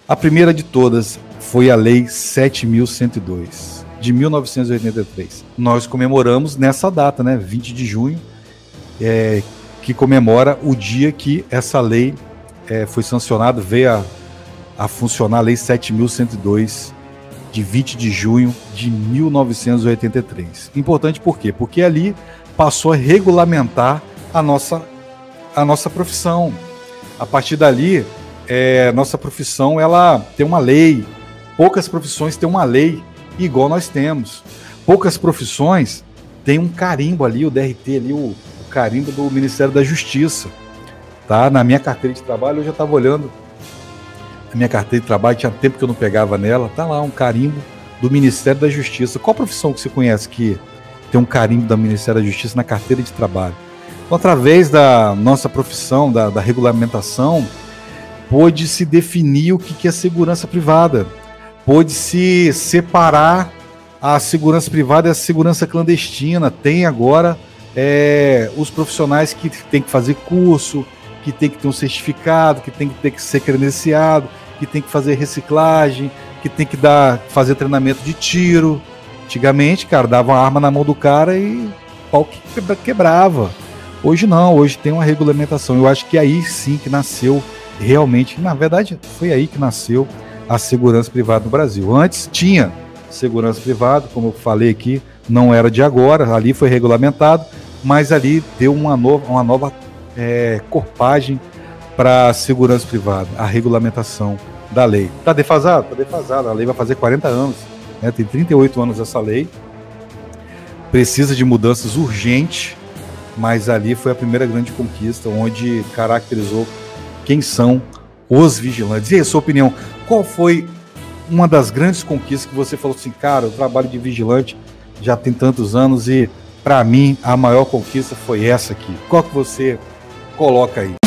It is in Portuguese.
A primeira de todas foi a Lei 7.102, de 1983. Nós comemoramos nessa data, né, 20 de junho, que comemora o dia que essa lei foi sancionada, veio a funcionar a Lei 7.102, de 20 de junho de 1983. Importante por quê? Porque ali passou a regulamentar a nossa profissão. A partir dali, nossa profissão ela tem uma lei. Poucas profissões têm uma lei igual nós temos. Poucas profissões têm um carimbo ali, o DRT ali, o carimbo do Ministério da Justiça. Tá? Na minha carteira de trabalho, eu já estava olhando a minha carteira de trabalho, tinha tempo que eu não pegava nela, tá lá um carimbo do Ministério da Justiça. Qual profissão que você conhece que tem um carimbo do Ministério da Justiça na carteira de trabalho? Então, através da nossa profissão, da regulamentação, pôde-se definir o que é segurança privada, pôde-se separar a segurança privada e a segurança clandestina. Tem agora os profissionais que têm que fazer curso, que tem que ter um certificado, que tem que ter que ser credenciado, que tem que fazer reciclagem, que tem que fazer treinamento de tiro. Antigamente, cara, dava uma arma na mão do cara e o pau quebrava. Hoje não, hoje tem uma regulamentação. Eu acho que aí sim que nasceu realmente, na verdade, foi aí que nasceu a segurança privada no Brasil. Antes tinha segurança privada, como eu falei aqui, não era de agora, ali foi regulamentado, mas ali deu uma nova corpagem para a segurança privada, a regulamentação da lei. Está defasado? Está defasado. A lei vai fazer 40 anos, né? Tem 38 anos essa lei, precisa de mudanças urgentes, mas ali foi a primeira grande conquista, onde caracterizou quem são os vigilantes. E aí, sua opinião, qual foi uma das grandes conquistas que você falou assim, cara, o trabalho de vigilante já tem tantos anos e, para mim, a maior conquista foi essa aqui? Qual que você coloca aí?